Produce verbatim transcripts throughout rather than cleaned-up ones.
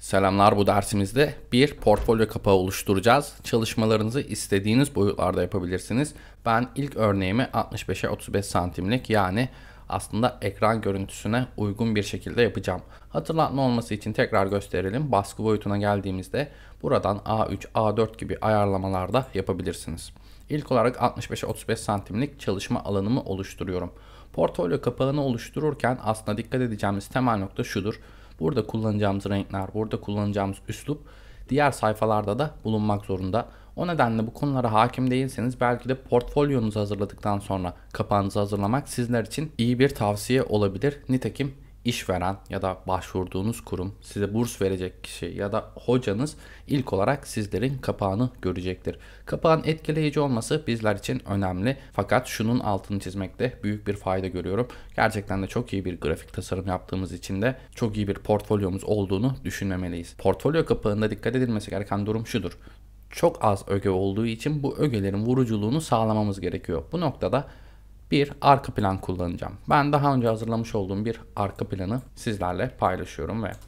Selamlar, bu dersimizde bir portfolyo kapağı oluşturacağız. Çalışmalarınızı istediğiniz boyutlarda yapabilirsiniz. Ben ilk örneğimi altmış beşe otuz beş santimlik, yani aslında ekran görüntüsüne uygun bir şekilde yapacağım. Hatırlatma olması için tekrar gösterelim. Baskı boyutuna geldiğimizde buradan A üç, A dört gibi ayarlamalarda yapabilirsiniz. İlk olarak altmış beşe otuz beş santimlik çalışma alanımı oluşturuyorum. Portfolyo kapağını oluştururken aslında dikkat edeceğimiz temel nokta şudur. Burada kullanacağımız renkler, burada kullanacağımız üslup diğer sayfalarda da bulunmak zorunda. O nedenle bu konulara hakim değilseniz belki de portfolyonuzu hazırladıktan sonra kapağınızı hazırlamak sizler için iyi bir tavsiye olabilir. Nitekim işveren ya da başvurduğunuz kurum, size burs verecek kişi ya da hocanız ilk olarak sizlerin kapağını görecektir. Kapağın etkileyici olması bizler için önemli, fakat şunun altını çizmekte büyük bir fayda görüyorum. Gerçekten de çok iyi bir grafik tasarım yaptığımız için de çok iyi bir portfolyomuz olduğunu düşünmemeliyiz. Portfolyo kapağında dikkat edilmesi gereken durum şudur: çok az öge olduğu için bu ögelerin vuruculuğunu sağlamamız gerekiyor. Bu noktada bir arka plan kullanacağım. Ben daha önce hazırlamış olduğum bir arka planı sizlerle paylaşıyorum ve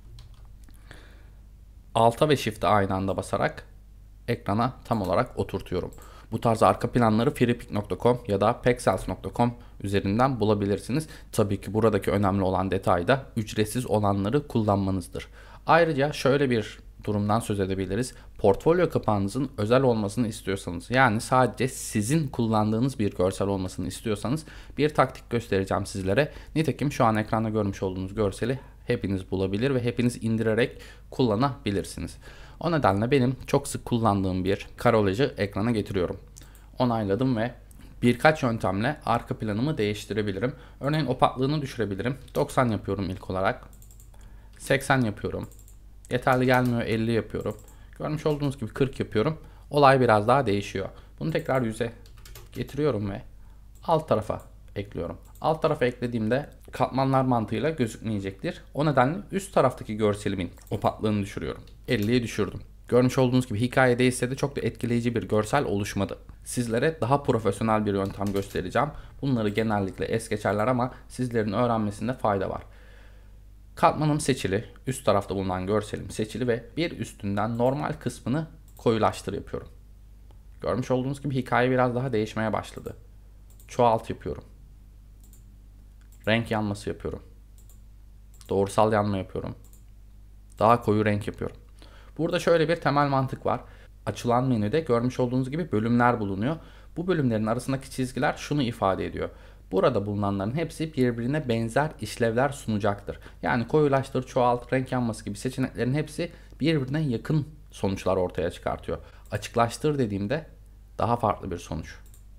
Alt'a ve Shift'e aynı anda basarak ekrana tam olarak oturtuyorum. Bu tarz arka planları freepik nokta com ya da pexels nokta com üzerinden bulabilirsiniz. Tabii ki buradaki önemli olan detay da ücretsiz olanları kullanmanızdır. Ayrıca şöyle bir durumdan söz edebiliriz. Portfolyo kapağınızın özel olmasını istiyorsanız, yani sadece sizin kullandığınız bir görsel olmasını istiyorsanız bir taktik göstereceğim sizlere. Nitekim şu an ekranda görmüş olduğunuz görseli hepiniz bulabilir ve hepiniz indirerek kullanabilirsiniz. O nedenle benim çok sık kullandığım bir karolajı ekrana getiriyorum. Onayladım ve birkaç yöntemle arka planımı değiştirebilirim. Örneğin opaklığını düşürebilirim. doksan yapıyorum ilk olarak. seksen yapıyorum. Yeterli gelmiyor, elli yapıyorum. Görmüş olduğunuz gibi kırk yapıyorum. Olay biraz daha değişiyor. Bunu tekrar yüze getiriyorum ve alt tarafa ekliyorum. Alt tarafa eklediğimde katmanlar mantığıyla gözükmeyecektir. O nedenle üst taraftaki görselimin opaklığını düşürüyorum. elliye düşürdüm. Görmüş olduğunuz gibi hikayede ise de çok da etkileyici bir görsel oluşmadı. Sizlere daha profesyonel bir yöntem göstereceğim. Bunları genellikle es geçerler ama sizlerin öğrenmesinde fayda var. Katmanım seçili, üst tarafta bulunan görselim seçili ve bir üstünden normal kısmını koyulaştır yapıyorum. Görmüş olduğunuz gibi hikaye biraz daha değişmeye başladı. Çoğalt yapıyorum. Renk yanması yapıyorum. Doğrusal yanma yapıyorum. Daha koyu renk yapıyorum. Burada şöyle bir temel mantık var. Açılan menüde görmüş olduğunuz gibi bölümler bulunuyor. Bu bölümlerin arasındaki çizgiler şunu ifade ediyor: burada bulunanların hepsi birbirine benzer işlevler sunacaktır. Yani koyulaştır, çoğalt, renk yanması gibi seçeneklerin hepsi birbirine yakın sonuçlar ortaya çıkartıyor. Açıklaştır dediğimde daha farklı bir sonuç.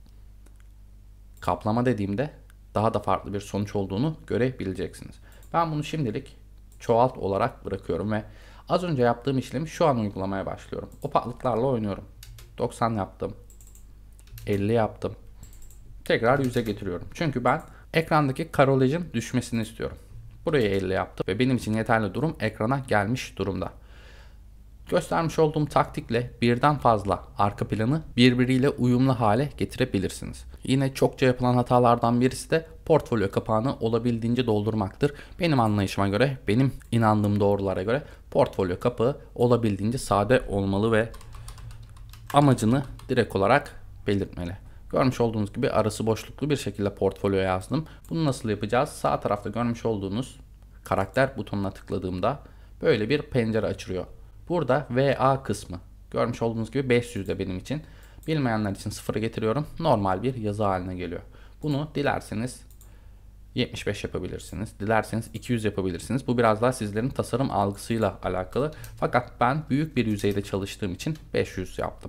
Kaplama dediğimde daha da farklı bir sonuç olduğunu görebileceksiniz. Ben bunu şimdilik çoğalt olarak bırakıyorum ve az önce yaptığım işlemi şu an uygulamaya başlıyorum. Opaklıklarla oynuyorum. doksan yaptım. elli yaptım. Tekrar yüze getiriyorum. Çünkü ben ekrandaki karolajın düşmesini istiyorum. Buraya elli yaptım ve benim için yeterli durum ekrana gelmiş durumda. Göstermiş olduğum taktikle birden fazla arka planı birbiriyle uyumlu hale getirebilirsiniz. Yine çokça yapılan hatalardan birisi de portfolyo kapağını olabildiğince doldurmaktır. Benim anlayışıma göre, benim inandığım doğrulara göre portfolyo kapağı olabildiğince sade olmalı ve amacını direkt olarak belirtmeli. Görmüş olduğunuz gibi arası boşluklu bir şekilde portfolyo yazdım. Bunu nasıl yapacağız? Sağ tarafta görmüş olduğunuz karakter butonuna tıkladığımda böyle bir pencere açılıyor. Burada V A kısmı görmüş olduğunuz gibi beş yüzde benim için. Bilmeyenler için sıfıra getiriyorum. Normal bir yazı haline geliyor. Bunu dilerseniz yetmiş beş yapabilirsiniz. Dilerseniz iki yüz yapabilirsiniz. Bu biraz daha sizlerin tasarım algısıyla alakalı. Fakat ben büyük bir yüzeyde çalıştığım için beş yüz yaptım.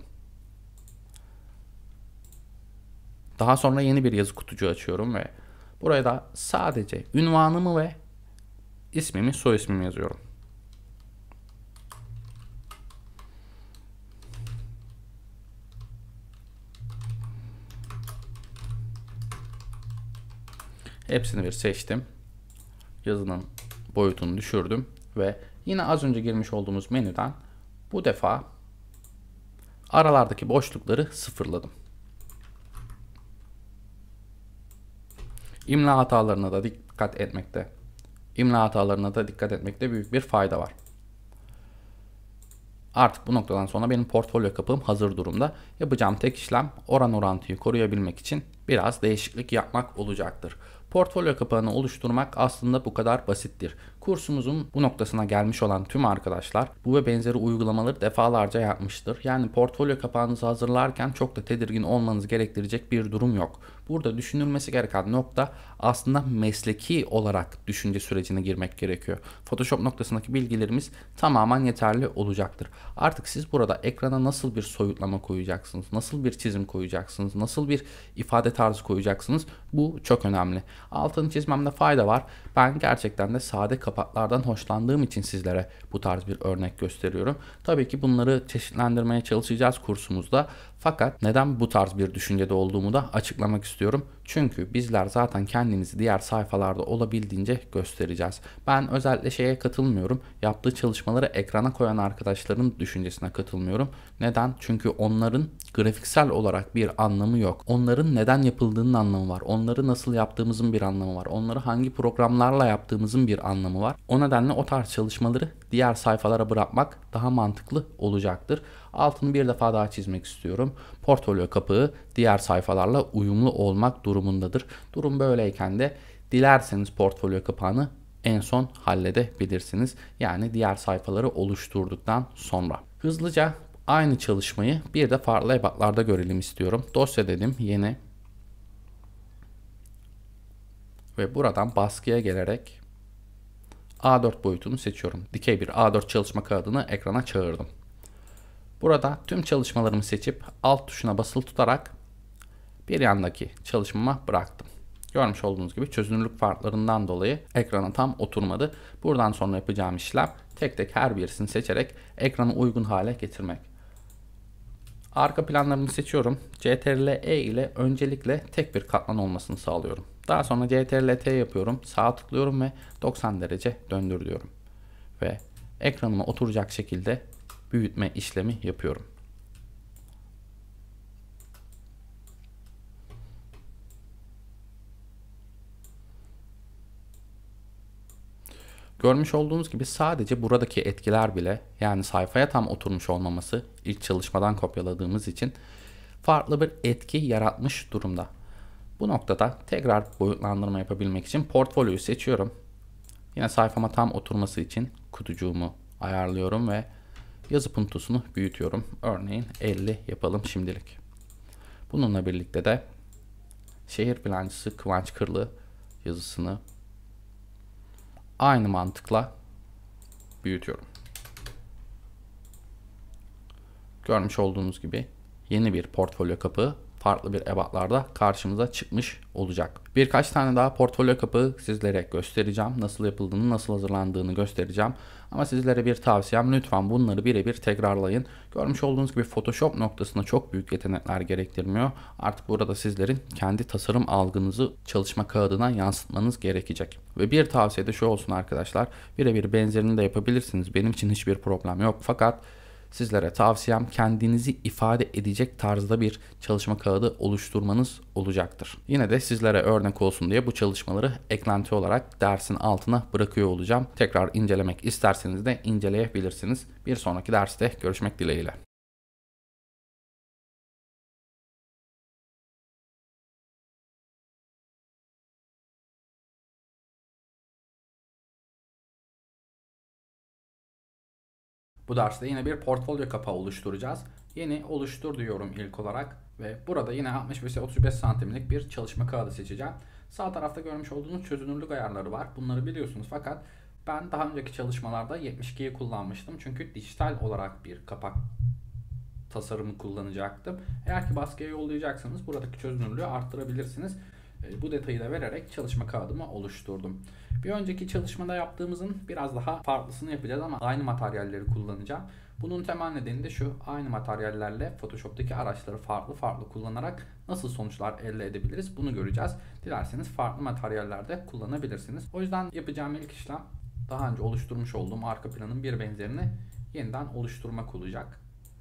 Daha sonra yeni bir yazı kutucuğu açıyorum ve buraya da sadece ünvanımı ve ismimi, soy ismimi yazıyorum. Hepsini bir seçtim. Yazının boyutunu düşürdüm ve yine az önce girmiş olduğumuz menüden bu defa aralardaki boşlukları sıfırladım. İmla hatalarına da dikkat etmekte. İmla hatalarına da dikkat etmekte büyük bir fayda var. Artık bu noktadan sonra benim portfolyo kapağım hazır durumda. Yapacağım tek işlem oran orantıyı koruyabilmek için biraz değişiklik yapmak olacaktır. Portfolyo kapağını oluşturmak aslında bu kadar basittir. Kursumuzun bu noktasına gelmiş olan tüm arkadaşlar bu ve benzeri uygulamaları defalarca yapmıştır. Yani portfolyo kapağınızı hazırlarken çok da tedirgin olmanız gerektirecek bir durum yok. Burada düşünülmesi gereken nokta aslında mesleki olarak düşünce sürecine girmek gerekiyor. Photoshop noktasındaki bilgilerimiz tamamen yeterli olacaktır. Artık siz burada ekrana nasıl bir soyutlama koyacaksınız, nasıl bir çizim koyacaksınız, nasıl bir ifade tarzı koyacaksınız, bu çok önemli. Altını çizmemde fayda var. Ben gerçekten de sade kapaklardan hoşlandığım için sizlere bu tarz bir örnek gösteriyorum. Tabii ki bunları çeşitlendirmeye çalışacağız kursumuzda. Fakat neden bu tarz bir düşüncede olduğumu da açıklamak istiyorum. Çünkü bizler zaten kendimizi diğer sayfalarda olabildiğince göstereceğiz. Ben özellikle şeye katılmıyorum. Yaptığı çalışmaları ekrana koyan arkadaşların düşüncesine katılmıyorum. Neden? Çünkü onların grafiksel olarak bir anlamı yok. Onların neden yapıldığının anlamı var. Onları nasıl yaptığımızın bir anlamı var. Onları hangi programlarla yaptığımızın bir anlamı var. O nedenle o tarz çalışmaları diğer sayfalara bırakmak daha mantıklı olacaktır. Altını bir defa daha çizmek istiyorum. Portfolyo kapağı diğer sayfalarla uyumlu olmak durumundadır. Durum böyleyken de dilerseniz portfolyo kapağını en son halledebilirsiniz. Yani diğer sayfaları oluşturduktan sonra. Hızlıca aynı çalışmayı bir de farklı ebatlarda görelim istiyorum. Dosya dedim, yeni. Ve buradan baskıya gelerek A dört boyutunu seçiyorum. Dikey bir A dört çalışma kağıdını ekrana çağırdım. Burada tüm çalışmalarımı seçip alt tuşuna basılı tutarak bir yandaki çalışmama bıraktım. Görmüş olduğunuz gibi çözünürlük farklarından dolayı ekrana tam oturmadı. Buradan sonra yapacağım işlem tek tek her birisini seçerek ekrana uygun hale getirmek. Arka planlarımı seçiyorum. Ctrl E ile öncelikle tek bir katman olmasını sağlıyorum. Daha sonra Ctrl T yapıyorum. Sağ tıklıyorum ve doksan derece döndür diyorum. Ve ekranıma oturacak şekilde büyütme işlemi yapıyorum. Görmüş olduğunuz gibi sadece buradaki etkiler bile, yani sayfaya tam oturmuş olmaması, ilk çalışmadan kopyaladığımız için farklı bir etki yaratmış durumda. Bu noktada tekrar boyutlandırma yapabilmek için portfolyoyu seçiyorum. Yine sayfama tam oturması için kutucuğumu ayarlıyorum ve yazı puntusunu büyütüyorum. Örneğin elli yapalım şimdilik. Bununla birlikte de şehir plancısı Kıvanç Kırlı yazısını aynı mantıkla büyütüyorum. Görmüş olduğunuz gibi yeni bir portfolyo kapağı farklı bir ebatlarda karşımıza çıkmış olacak. Birkaç tane daha portfolyo kapağı sizlere göstereceğim. Nasıl yapıldığını, nasıl hazırlandığını göstereceğim. Ama sizlere bir tavsiyem, lütfen bunları birebir tekrarlayın. Görmüş olduğunuz gibi Photoshop noktasında çok büyük yetenekler gerektirmiyor. Artık burada sizlerin kendi tasarım algınızı çalışma kağıdına yansıtmanız gerekecek. Ve bir tavsiye de şu olsun arkadaşlar. Birebir benzerini de yapabilirsiniz. Benim için hiçbir problem yok. Fakat sizlere tavsiyem kendinizi ifade edecek tarzda bir çalışma kağıdı oluşturmanız olacaktır. Yine de sizlere örnek olsun diye bu çalışmaları eklenti olarak dersin altına bırakıyor olacağım. Tekrar incelemek isterseniz de inceleyebilirsiniz. Bir sonraki derste görüşmek dileğiyle. Bu derste yine bir portfolyo kapağı oluşturacağız. Yeni oluştur diyorum ilk olarak ve burada yine altmış beş otuz beş santimlik bir çalışma kağıdı seçeceğim. Sağ tarafta görmüş olduğunuz çözünürlük ayarları var. Bunları biliyorsunuz fakat ben daha önceki çalışmalarda yetmiş ikiyi kullanmıştım. Çünkü dijital olarak bir kapak tasarımı kullanacaktım. Eğer ki baskıya yollayacaksanız buradaki çözünürlüğü arttırabilirsiniz. Bu detayı da vererek çalışma kağıdımı oluşturdum. Bir önceki çalışmada yaptığımızın biraz daha farklısını yapacağız ama aynı materyalleri kullanacağım. Bunun temel nedeni de şu: aynı materyallerle Photoshop'taki araçları farklı farklı kullanarak nasıl sonuçlar elde edebiliriz bunu göreceğiz. Dilerseniz farklı materyallerde kullanabilirsiniz. O yüzden yapacağım ilk işlem daha önce oluşturmuş olduğum arka planın bir benzerini yeniden oluşturmak olacak.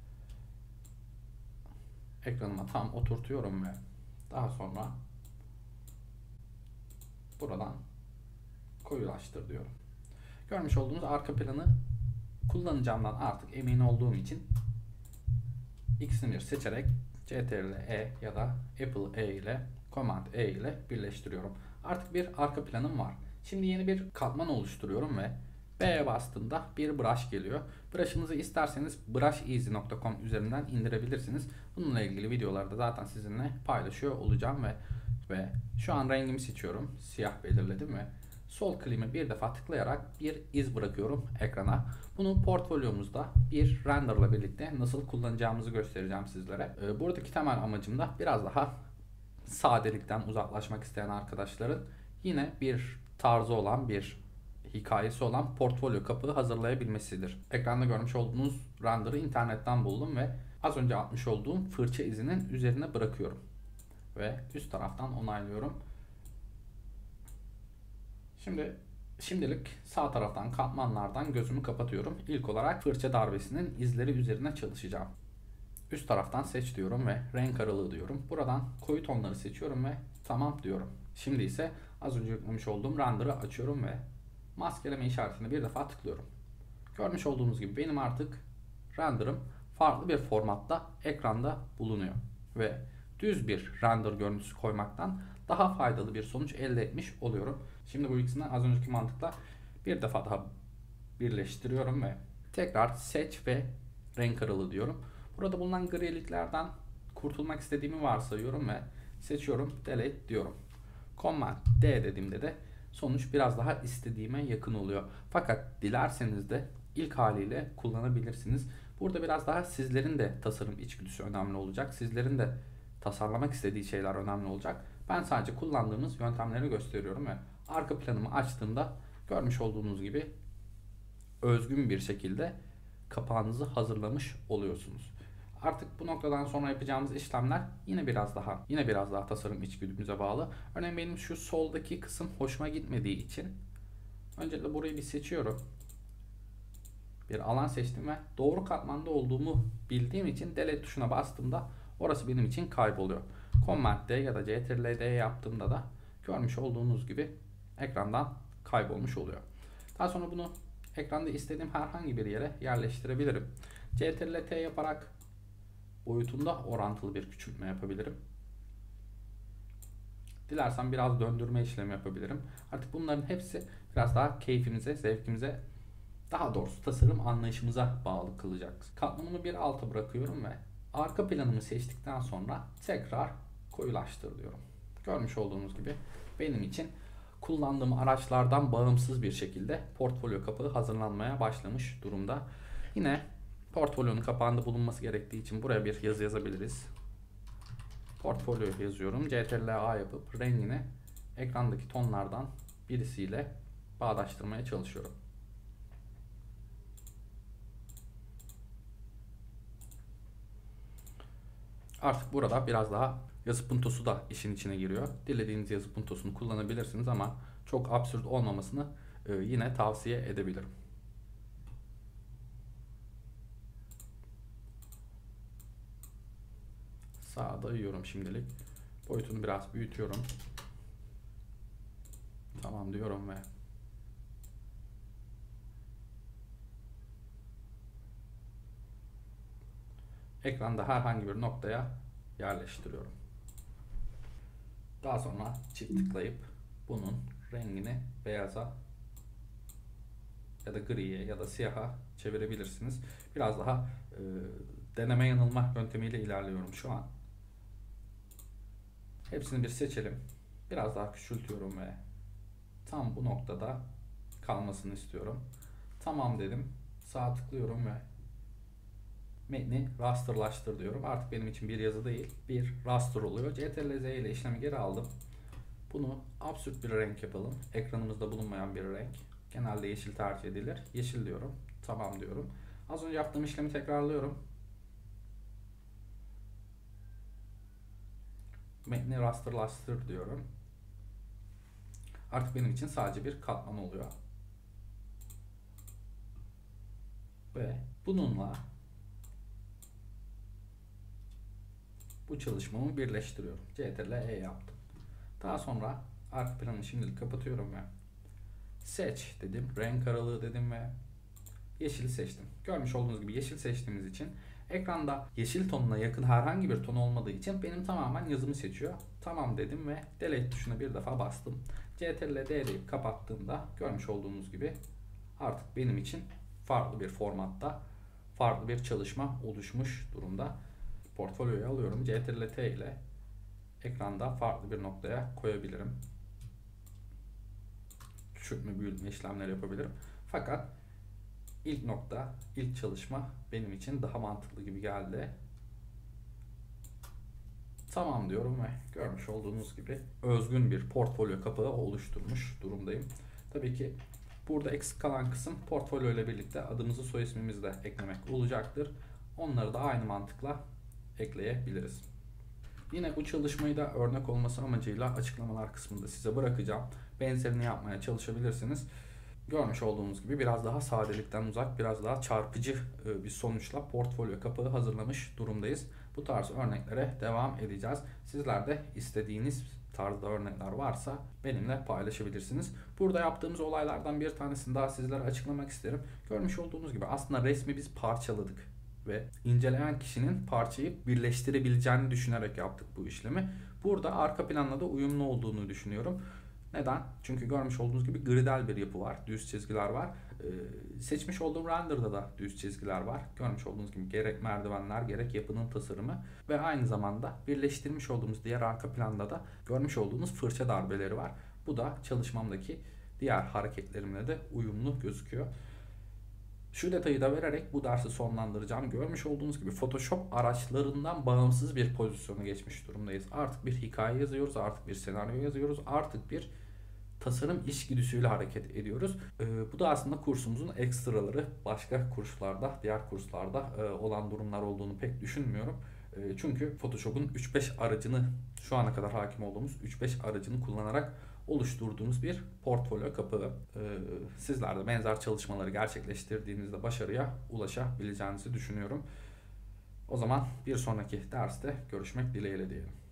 Ekranıma tam oturtuyorum ve daha sonra buradan koyulaştır diyorum. Görmüş olduğunuz arka planı Kullanacağımdan artık emin olduğum için ikisini bir seçerek Ctrl E ya da Apple E ile Command E ile birleştiriyorum. Artık bir arka planım var. Şimdi yeni bir katman oluşturuyorum ve B'ye bastığımda bir brush geliyor. Brush'ınızı isterseniz brusheasy nokta com üzerinden indirebilirsiniz. Bununla ilgili videolarda zaten sizinle paylaşıyor olacağım ve ve şu an rengimi seçiyorum. Siyah belirledim ve sol kliğimi bir defa tıklayarak bir iz bırakıyorum ekrana. Bunu portfolyomuzda bir render ile birlikte nasıl kullanacağımızı göstereceğim sizlere. Buradaki temel amacım da biraz daha sadelikten uzaklaşmak isteyen arkadaşların yine bir tarzı olan, bir hikayesi olan portfolyo kapağı hazırlayabilmesidir. Ekranda görmüş olduğunuz render'ı internetten buldum ve az önce atmış olduğum fırça izinin üzerine bırakıyorum. Ve üst taraftan onaylıyorum. Şimdi şimdilik sağ taraftan katmanlardan gözümü kapatıyorum. İlk olarak fırça darbesinin izleri üzerine çalışacağım. Üst taraftan seç diyorum ve renk aralığı diyorum. Buradan koyu tonları seçiyorum ve tamam diyorum. Şimdi ise az önce yüklemiş olduğum render'ı açıyorum ve maskeleme işaretine bir defa tıklıyorum. Görmüş olduğunuz gibi benim artık render'ım farklı bir formatta ekranda bulunuyor. Ve düz bir render görüntüsü koymaktan daha faydalı bir sonuç elde etmiş oluyorum. Şimdi bu ikisini az önceki mantıkla bir defa daha birleştiriyorum ve tekrar seç ve renk aralığı diyorum. Burada bulunan griliklerden kurtulmak istediğimi varsayıyorum ve seçiyorum, delete diyorum. Command D dediğimde de sonuç biraz daha istediğime yakın oluyor. Fakat dilerseniz de ilk haliyle kullanabilirsiniz. Burada biraz daha sizlerin de tasarım içgüdüsü önemli olacak. Sizlerin de tasarlamak istediği şeyler önemli olacak. Ben sadece kullandığımız yöntemleri gösteriyorum ve arka planımı açtığımda görmüş olduğunuz gibi özgün bir şekilde kapağınızı hazırlamış oluyorsunuz. Artık bu noktadan sonra yapacağımız işlemler yine biraz daha yine biraz daha tasarım içgüdümüze bağlı. Örneğin benim şu soldaki kısım hoşuma gitmediği için öncelikle burayı bir seçiyorum. Bir alan seçtim ve doğru katmanda olduğumu bildiğim için delete tuşuna bastığımda orası benim için kayboluyor. Command D ya da Ctrl D yaptığımda da görmüş olduğunuz gibi ekrandan kaybolmuş oluyor. Daha sonra bunu ekranda istediğim herhangi bir yere yerleştirebilirim. Ctrl T yaparak boyutunda orantılı bir küçültme yapabilirim. Dilersem biraz döndürme işlemi yapabilirim. Artık bunların hepsi biraz daha keyfimize, zevkimize, daha doğrusu tasarım anlayışımıza bağlı kılacak. Katmanımı bir alta bırakıyorum ve arka planımı seçtikten sonra tekrar koyulaştır diyorum. Görmüş olduğunuz gibi benim için kullandığım araçlardan bağımsız bir şekilde portfolyo kapağı hazırlanmaya başlamış durumda. Yine portfolyonun kapağında bulunması gerektiği için buraya bir yazı yazabiliriz. Portfolyo yazıyorum. Ctrl A yapıp rengini ekrandaki tonlardan birisiyle bağdaştırmaya çalışıyorum. Artık burada biraz daha yazı puntosu da işin içine giriyor. Dilediğiniz yazı puntosunu kullanabilirsiniz ama çok absürt olmamasını e, yine tavsiye edebilirim. Sağa dayıyorum şimdilik. Boyutunu biraz büyütüyorum. Tamam diyorum ve ekranda herhangi bir noktaya yerleştiriyorum. Daha sonra çift tıklayıp bunun rengini beyaza ya da griye ya da siyaha çevirebilirsiniz. Biraz daha e, deneme yanılma yöntemiyle ilerliyorum şu an. Hepsini bir seçelim. Biraz daha küçültüyorum ve tam bu noktada kalmasını istiyorum. Tamam dedim. Sağ tıklıyorum ve metni rasterlaştır diyorum. Artık benim için bir yazı değil, bir raster oluyor. Ctrl Z ile işlemi geri aldım. Bunu absürt bir renk yapalım. Ekranımızda bulunmayan bir renk. Genelde yeşil tercih edilir. Yeşil diyorum. Tamam diyorum. Az önce yaptığım işlemi tekrarlıyorum. Metni rasterlaştır diyorum. Artık benim için sadece bir katman oluyor. Ve bununla bu çalışmamı birleştiriyorum. Ctrl E yaptım. Daha sonra arka planı şimdilik kapatıyorum ve seç dedim. Renk aralığı dedim ve yeşili seçtim. Görmüş olduğunuz gibi yeşil seçtiğimiz için ekranda yeşil tonuna yakın herhangi bir ton olmadığı için benim tamamen yazımı seçiyor. Tamam dedim ve delete tuşuna bir defa bastım. Ctrl D deyip kapattığımda görmüş olduğunuz gibi artık benim için farklı bir formatta farklı bir çalışma oluşmuş durumda. Portfolyoyu alıyorum. Ctrl T ile ekranda farklı bir noktaya koyabilirim. Küçültme, büyütme işlemleri yapabilirim. Fakat ilk nokta, ilk çalışma benim için daha mantıklı gibi geldi. Tamam diyorum ve görmüş olduğunuz gibi özgün bir portfolyo kapağı oluşturmuş durumdayım. Tabii ki burada eksik kalan kısım portfolyo ile birlikte adımızı, soy ismimizi de eklemek olacaktır. Onları da aynı mantıkla ekleyebiliriz. Yine bu çalışmayı da örnek olması amacıyla açıklamalar kısmında size bırakacağım. Benzerini yapmaya çalışabilirsiniz. Görmüş olduğunuz gibi biraz daha sadelikten uzak, biraz daha çarpıcı bir sonuçla portfolyo kapağı hazırlamış durumdayız. Bu tarz örneklere devam edeceğiz. Sizler de istediğiniz tarzda örnekler varsa benimle paylaşabilirsiniz. Burada yaptığımız olaylardan bir tanesini daha sizlere açıklamak isterim. Görmüş olduğunuz gibi aslında resmi biz parçaladık ve inceleyen kişinin parçayı birleştirebileceğini düşünerek yaptık bu işlemi. Burada arka planla da uyumlu olduğunu düşünüyorum. Neden? Çünkü görmüş olduğunuz gibi gridel bir yapı var. Düz çizgiler var. Ee, seçmiş olduğum render'da da düz çizgiler var. Görmüş olduğunuz gibi gerek merdivenler gerek yapının tasarımı ve aynı zamanda birleştirmiş olduğumuz diğer arka planda da görmüş olduğunuz fırça darbeleri var. Bu da çalışmamdaki diğer hareketlerimle de uyumlu gözüküyor. Şu detayı da vererek bu dersi sonlandıracağım. Görmüş olduğunuz gibi Photoshop araçlarından bağımsız bir pozisyona geçmiş durumdayız. Artık bir hikaye yazıyoruz, artık bir senaryo yazıyoruz, artık bir tasarım içgüdüsüyle hareket ediyoruz. Ee, bu da aslında kursumuzun ekstraları. Başka kurslarda, diğer kurslarda e, olan durumlar olduğunu pek düşünmüyorum. E, çünkü Photoshop'un üç beş aracını, şu ana kadar hakim olduğumuz üç beş aracını kullanarak oluşturduğumuz bir portfolyo kapağı. Ee, sizler de benzer çalışmaları gerçekleştirdiğinizde başarıya ulaşabileceğinizi düşünüyorum. O zaman bir sonraki derste görüşmek dileğiyle diyelim.